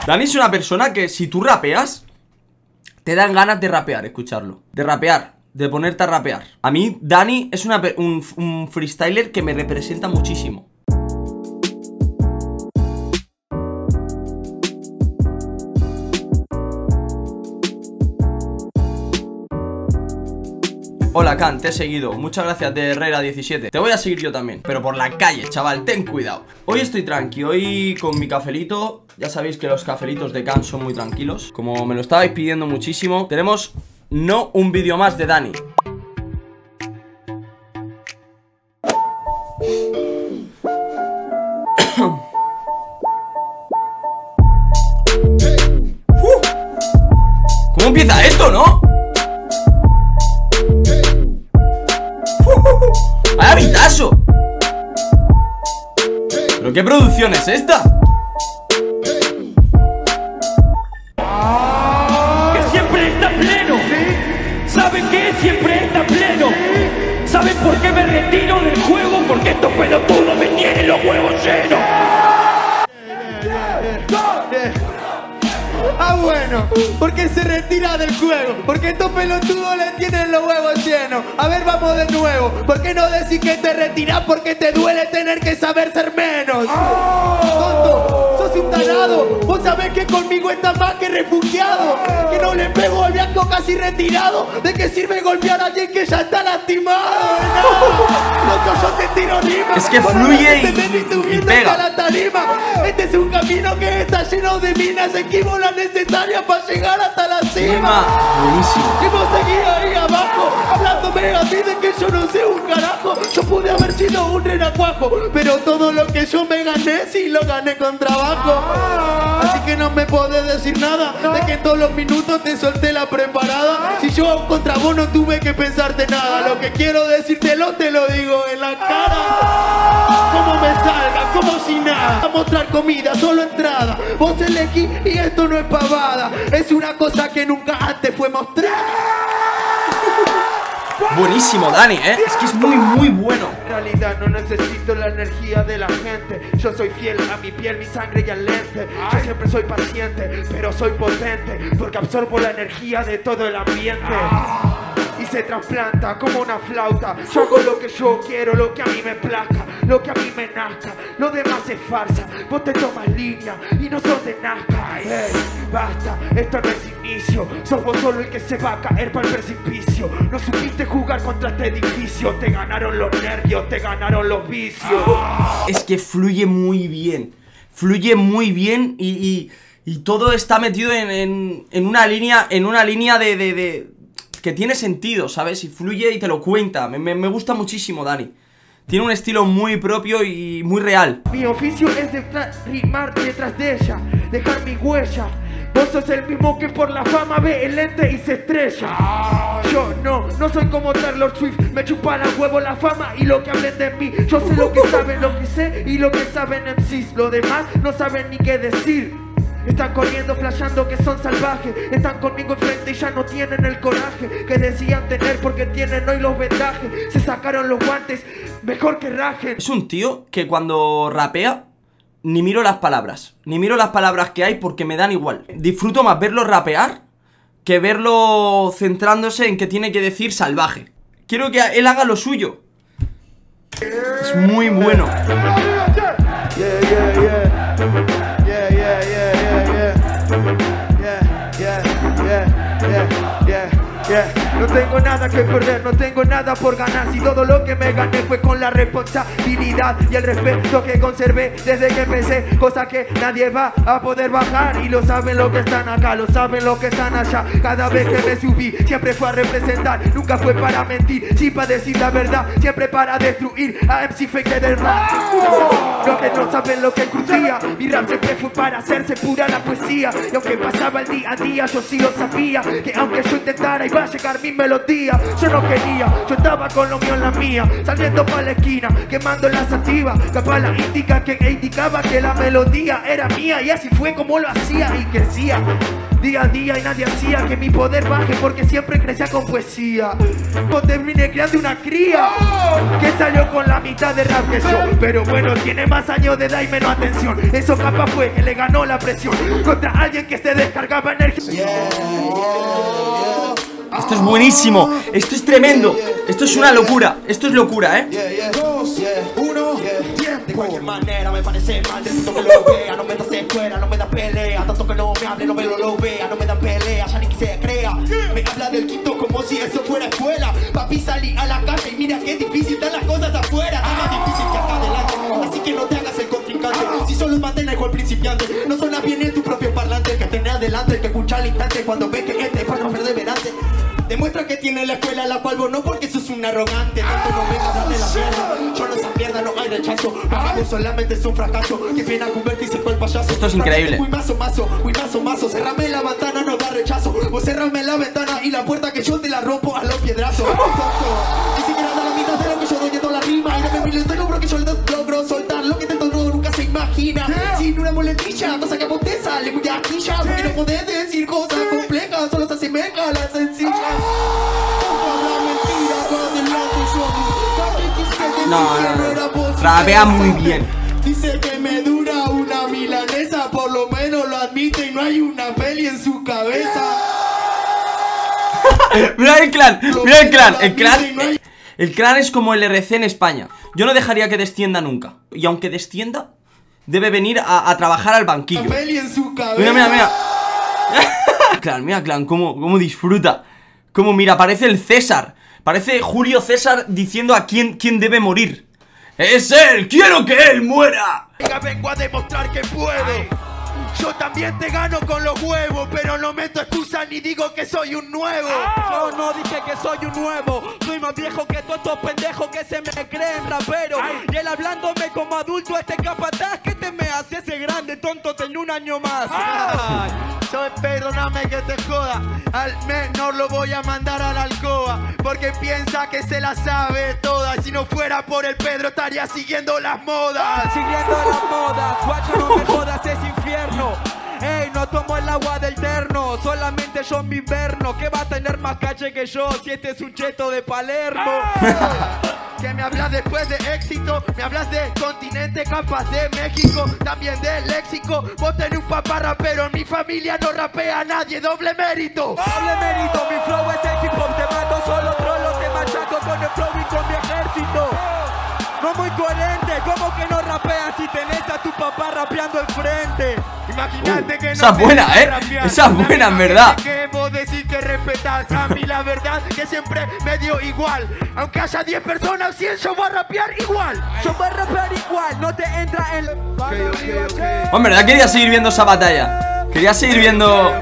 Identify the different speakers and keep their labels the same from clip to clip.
Speaker 1: Dani es una persona que si tú rapeas, te dan ganas de rapear, escucharlo. De rapear, de ponerte a rapear. A mí, Dani es un freestyler que me representa muchísimo. Hola Can, te he seguido, muchas gracias de Herrera17. Te voy a seguir yo también, pero por la calle, chaval, ten cuidado. Hoy estoy tranqui, hoy con mi cafelito. Ya sabéis que los cafelitos de Can son muy tranquilos, como me lo estabais pidiendo muchísimo. Tenemos no un vídeo más de Dani. ¿Cómo empieza esto, no? ¡Vaya vitazo! ¿Pero qué producción es esta?
Speaker 2: Que siempre está pleno. ¿Saben qué? Siempre está pleno. ¿Saben por qué me retiro del juego? Porque estos pelotudos me tienen los huevos llenos.
Speaker 3: Ah, bueno, porque se retira del juego, porque estos pelotudos le tienen los huevos llenos. A ver, vamos de nuevo. ¿Por qué no decís que te retiras? Porque te duele tener que saber ser menos. Tonto, sos un tarado. Vos sabés que conmigo estás más que refugiado, que no le pego al blanco casi retirado. ¿De qué sirve golpear a alguien que ya está lastimado? No, loco, yo te tiro rima.
Speaker 1: Es que fluye y pega.
Speaker 3: La tarima. Este es un camino que está lleno de minas, esquivo la necesaria para llegar hasta la cima.
Speaker 1: Buenísimo.
Speaker 3: Y vos seguís ahí abajo, hablándome a mí de que yo no sé un carajo. Yo pude haber sido un renacuajo, pero todo lo que yo me gané, sí lo gané con trabajo. Así que no me podés decir nada de que en todos los minutos te solté la preparada. Si yo contra vos no tuve que pensarte nada, lo que quiero decírtelo te lo digo en la cara. Como me salga, como si nada. A mostrar comida, solo entrada. Vos elegís y esto no es pavada. Es una cosa que nunca antes fue mostrada.
Speaker 1: Buenísimo, Dani, es que es muy bueno.
Speaker 3: En realidad no necesito la energía de la gente. Yo soy fiel a mi piel, mi sangre y al lente. Yo siempre soy paciente, pero soy potente, porque absorbo la energía de todo el ambiente. Y se trasplanta como una flauta. Yo hago lo que yo quiero, lo que a mí me plazca, lo que a mí me nazca. Lo demás es farsa, vos te tomas línea y no sos de Nazca. Hey, basta, esto no es inicio. Sos vos solo el que se va a caer para el precipicio. No supiste jugar contra este edificio. Te ganaron los nervios, te ganaron los vicios.
Speaker 1: Es que fluye muy bien. Fluye muy bien y todo está metido en una línea de que tiene sentido, ¿sabes? Y fluye y te lo cuenta. Me gusta muchísimo, Dani. Tiene un estilo muy propio y muy real.
Speaker 3: Mi oficio es rimar detrás de ella, dejar mi huella. Vos sos el mismo que por la fama ve el lente y se estrella. Yo no soy como Taylor Swift. Me chupa la huevo la fama y lo que hablen de mí. Yo sé lo que saben, lo que sé y lo que saben MCs. Lo demás no saben ni qué decir. Están corriendo, flasheando que son salvajes. Están conmigo enfrente y ya no tienen el coraje que decían tener porque tienen hoy los vendajes. Se sacaron los guantes, mejor que rajen.
Speaker 1: Es un tío que cuando rapea ni miro las palabras. Ni miro las palabras que hay porque me dan igual. Disfruto más verlo rapear que verlo centrándose en que tiene que decir salvaje. Quiero que él haga lo suyo. Es muy bueno.
Speaker 3: No tengo nada que perder, no tengo nada por ganar. Si todo lo que me gané fue con la responsabilidad y el respeto que conservé desde que empecé, cosa que nadie va a poder bajar. Y lo saben los que están acá, lo saben los que están allá. Cada vez que me subí, siempre fue a representar. Nunca fue para mentir, sí para decir la verdad. Siempre para destruir a MC Fake del rap. Los que no saben lo que crujía, mi rap siempre fue para hacerse pura la poesía. Y aunque pasaba el día a día, yo sí lo sabía, que aunque yo intentara iba a llegar mi melodía. Yo no quería, yo estaba con lo mío en la mía, saliendo pa' la esquina, quemando la sativa. Capaz la indica que indicaba que la melodía era mía, y así fue como lo hacía y crecía día a día, y nadie hacía que mi poder baje porque siempre crecía con poesía. Pues terminé creando una cría que salió con la mitad de rap que yo, pero bueno, tiene más años de edad y menos atención. Eso capaz fue que le ganó la presión contra alguien que se descargaba energía.
Speaker 1: Esto es buenísimo, esto es tremendo, esto es una locura, esto es locura,
Speaker 4: De cualquier manera me parece mal, necesito que lo vea. No me das escuela, no me das pelea. Tanto que no me hable, no me lo vea. No me dan pelea, ya ni que se crea. Me habla del quinto como si eso fuera escuela. Papi, salí a la calle y mira qué difícil están las cosas afuera. Es más difícil que acá adelante, así que no te hagas el contrincante. Si solo mantén el juego principiante, no suena bien en tu propio parlante. El que tiene adelante, el que escucha al instante cuando ve que este es para no perseverante. Demuestra que tiene la escuela la cual vos no, porque sos un arrogante. Tanto no venga a hablar de la mierda. Yo no esa mierda, no hay rechazo. Para vos solamente es un fracaso. Que pena convertirse en el payaso.
Speaker 1: Esto es increíble.
Speaker 4: Uy, mazo. Cerrame la ventana, no da rechazo. Vos cerrame la ventana y la puerta que yo te la rompo a los piedrazos. Ni siquiera da la mitad de lo que yo doy en toda la rima. Y no me mires, te logro que yo logro soltar lo que te todo nunca se imagina. Sin una muletilla, cosa que a vos te sale muy aquilla. Porque no podés decir cosas complejas, solo se asemeja a las sencillas.
Speaker 1: No, rapea muy bien.
Speaker 4: Dice que me dura una milanesa, por lo menos lo admite y no hay una peli en su cabeza.
Speaker 1: Mira el clan, el clan es como el RC en España. Yo no dejaría que descienda nunca. Y aunque descienda, debe venir a trabajar al banquillo. Mira. Mira clan, cómo disfruta. Como mira, parece el César. Parece Julio César diciendo a quién debe morir. ¡Es él! ¡Quiero que él muera!
Speaker 3: Vengo a demostrar que puedo. Yo también te gano con los huevos, pero no meto excusa ni digo que soy un nuevo.
Speaker 2: Yo no dije que soy un nuevo, soy más viejo que todos estos pendejos que se me creen raperos. Y él hablándome como adulto, este capataz que te me hace ese grande tonto, tengo un año más.
Speaker 3: Perdóname que te joda, al menor lo voy a mandar a la alcoba, porque piensa que se la sabe toda. Si no fuera por el Pedro estaría siguiendo las modas.
Speaker 2: Siguiendo las modas, guacho no me jodas, es infierno. Ey, no tomo el agua del terno, solamente yo en mi inverno. Que va a tener más calle que yo si este es un cheto de Palermo.
Speaker 3: Que me hablas después de éxito, me hablas de continente, capaz de México, también de léxico. Vos tenés un papá rapero, en mi familia no rapea a nadie, doble mérito.
Speaker 2: Doble mérito, mi flow es el hip hop, te mato solo trolo, te machaco con el flow y con mi ejército. No muy coherente, ¿cómo que no rapeas si tenés a tu papá rapeando enfrente?
Speaker 3: Imagínate que no
Speaker 1: esa es buena, esa es buena en verdad.
Speaker 3: Que vos decís que respetás, a mí la verdad que siempre me dio igual. Aunque haya 10 personas, 100 yo voy a rapear igual.
Speaker 2: Yo voy a rapear igual, no te entra en...
Speaker 3: Okay.
Speaker 1: En verdad quería seguir viendo esa batalla. Quería seguir viendo...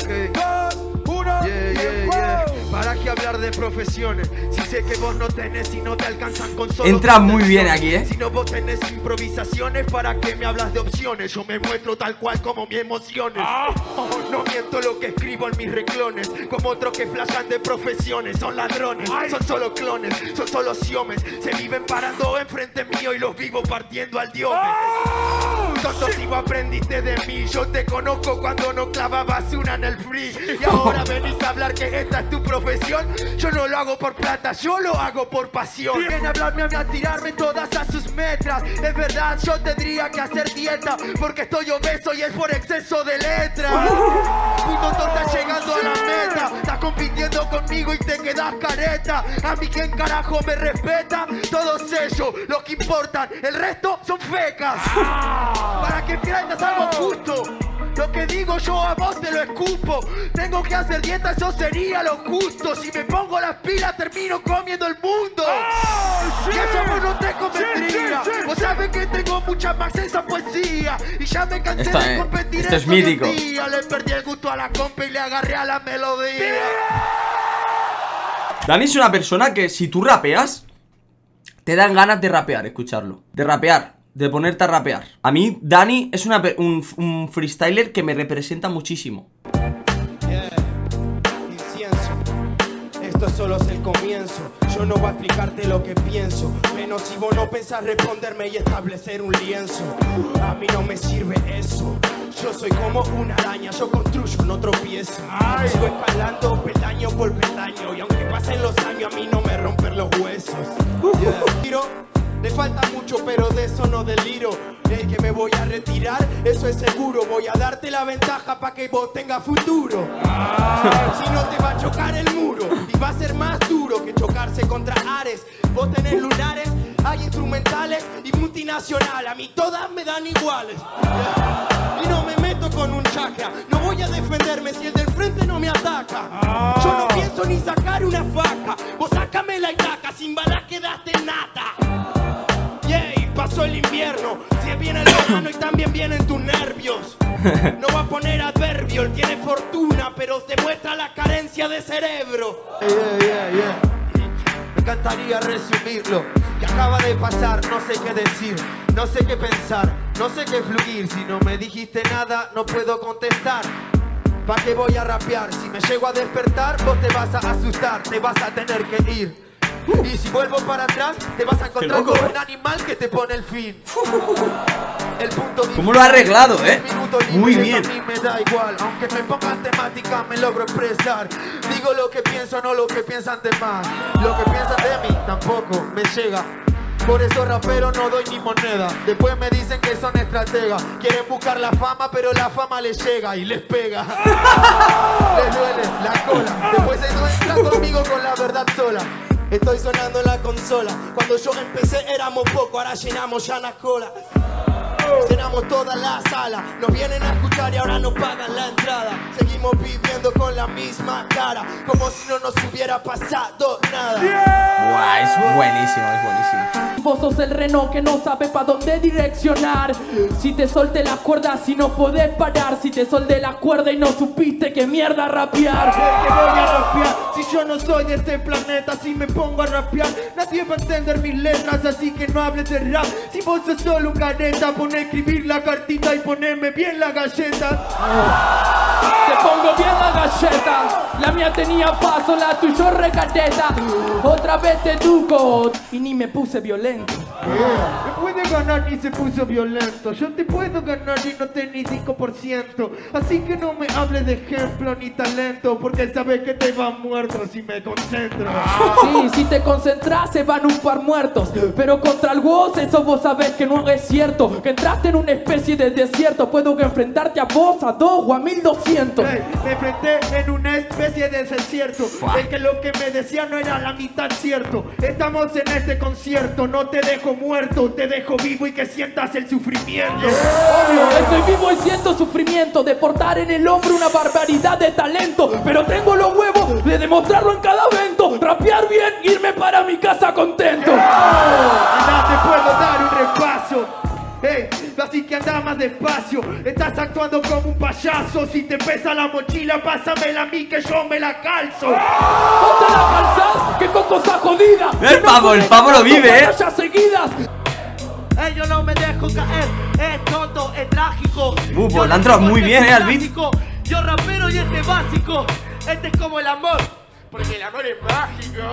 Speaker 3: ¿Para qué hablar de profesiones? Si sé que vos no tenés y no te alcanzan con solo.
Speaker 1: Entra muy bien aquí,
Speaker 3: Si no vos tenés improvisaciones, ¿para qué me hablas de opciones? Yo me muestro tal cual como mis emociones. No miento lo que escribo en mis reclones, como otros que flashan de profesiones. Son ladrones, son solo clones, son solo siomes. Se viven parando enfrente mío y los vivo partiendo al diome. Tonto, si vos aprendiste de mí, yo te conozco cuando no clavabas una en el free. Y ahora venís a hablar que esta es tu profesión. Yo no lo hago por plata, yo lo hago por pasión. Viene a hablarme a mí, a tirarme todas a sus metras. Es verdad, yo tendría que hacer dieta, porque estoy obeso y es por exceso de letras. Puto tonta llegando a la meta, estás compitiendo conmigo y te quedas careta. A mí quién carajo me respeta, todos ellos, los que importan, el resto son fecas. Para que aprendas algo justo, lo que digo yo a vos te lo escupo. Tengo que hacer dieta, eso sería lo justo. Si me pongo las pilas termino comiendo el mundo. Y eso a vos no te convendría. Vos sabés que tengo mucha más esa poesía. Y ya me cansé de competir.
Speaker 1: Esto es mítico.
Speaker 3: Le perdí el gusto a la compa y le agarré a la melodía.
Speaker 1: Dani es una persona que si tú rapeas, te dan ganas de rapear, escucharlo. De rapear. De ponerte a rapear. A mí, Dani es un freestyler que me representa muchísimo.
Speaker 3: esto solo es el comienzo. Yo no voy a explicarte lo que pienso, menos si vos no pensás responderme y establecer un lienzo. A mí no me sirve eso. Yo soy como una araña, yo construyo, no tropiezo. Sigo escalando peldaño por peldaño, y aunque pasen los años a mí no me rompen los huesos. Le falta mucho, pero de eso no deliro. El que me voy a retirar, eso es seguro. Voy a darte la ventaja para que vos tengas futuro. Si no te va a chocar el muro, y va a ser más duro que chocarse contra Ares. Vos tenés lunares, hay instrumentales y multinacional. A mí todas me dan iguales. Y no me meto con un chakra. No voy a defenderme si el del frente no me ataca. Yo no pienso ni sacar una faca. Vos sácame la itaca, sin balas quedaste nata. Pasó el invierno, si viene el verano y también vienen tus nervios. No va a poner adverbio, él tiene fortuna, pero demuestra la carencia de cerebro.
Speaker 4: Me encantaría resumirlo. Que acaba de pasar, no sé qué decir, no sé qué pensar, no sé qué fluir. Si no me dijiste nada, no puedo contestar. ¿Pa' qué voy a rapear? Si me llego a despertar, vos te vas a asustar, te vas a tener que ir. Y si vuelvo para atrás, te vas a encontrar con un animal que te pone el fin. El punto
Speaker 1: ¿Cómo lo ha arreglado, Muy bien.
Speaker 4: A mí me da igual, aunque me pongan temática me logro expresar. Digo lo que pienso, no lo que piensan de más. Lo que piensan de mí tampoco me llega. Por eso rapero no doy ni moneda. Después me dicen que son estrategas. Quieren buscar la fama, pero la fama les llega y les pega. Les duele la cola. Después ellos entran conmigo con la verdad sola. Estoy sonando en la consola. Cuando yo empecé éramos poco, ahora llenamos ya la cola. Cenamos toda la sala. Nos vienen a escuchar y ahora nos pagan la entrada. Seguimos viviendo con la misma cara, como si no nos hubiera pasado nada.
Speaker 1: Buah, es buenísimo, es buenísimo.
Speaker 5: Vos sos el reno que no sabe pa' dónde direccionar. Si te solté las cuerdas y no podés parar. Si te solté la cuerda y no supiste qué mierda rapear.
Speaker 3: Que voy a rapear, si yo no soy de este planeta. Si me pongo a rapear, nadie va a entender mis letras. Así que no hables de rap, si vos sos solo un careta. Pon a escribir la cartita y poneme bien la galleta.
Speaker 5: Te pongo bien la galleta. La mía tenía paso, la tuya regateta. Otra vez te educo y ni me puse violento.
Speaker 3: Me puede ganar ni se puso violento. Yo te puedo ganar y no tenés 5%. Así que no me hables de ejemplo ni talento, porque sabes que te vas muerto si me concentro.
Speaker 5: Sí, si te concentras se van un par muertos. Pero contra el vos eso vos sabés que no es cierto. Que entraste en una especie de desierto. Puedo que enfrentarte a vos, a 2 o a 1200.
Speaker 3: Hey, me enfrenté en una especie de desierto. Es que lo que me decía no era la mitad cierto. Estamos en este concierto, no te dejo muerto, te dejo vivo y que sientas el sufrimiento.
Speaker 5: Obvio, estoy vivo y siento sufrimiento de portar en el hombro una barbaridad de talento. Pero tengo los huevos de demostrarlo en cada evento. Rapear bien, irme para mi casa contento.
Speaker 3: Anda, te puedo dar un repaso. Hey, así que anda más despacio. Estás actuando como un payaso. Si te pesa la mochila, pásamela a mí que yo me la calzo.
Speaker 5: ¿No te la calzás? ¡Qué con cosa jodida!
Speaker 1: El pavo lo vive,
Speaker 5: seguidas.
Speaker 2: Yo no me dejo caer, es tonto, es trágico.
Speaker 1: Pues la han entrado muy bien, al beat.
Speaker 2: Yo rapero y este es básico. Este es como el amor, porque el amor es mágico.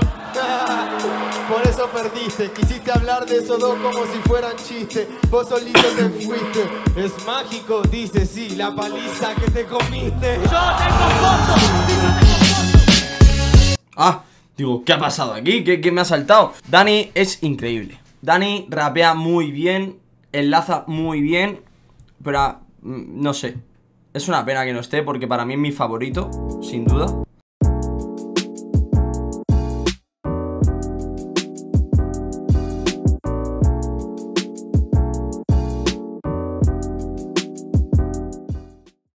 Speaker 4: Por eso perdiste, quisiste hablar de esos dos como si fueran chistes. Vos solito te fuiste. Es mágico, dice sí, la paliza que te comiste.
Speaker 2: Yo tengo fotos.
Speaker 1: Ah, digo, ¿qué ha pasado aquí? ¿Qué me ha saltado? Dani es increíble. Dani rapea muy bien, enlaza muy bien, pero no sé. Es una pena que no esté porque para mí es mi favorito, sin duda.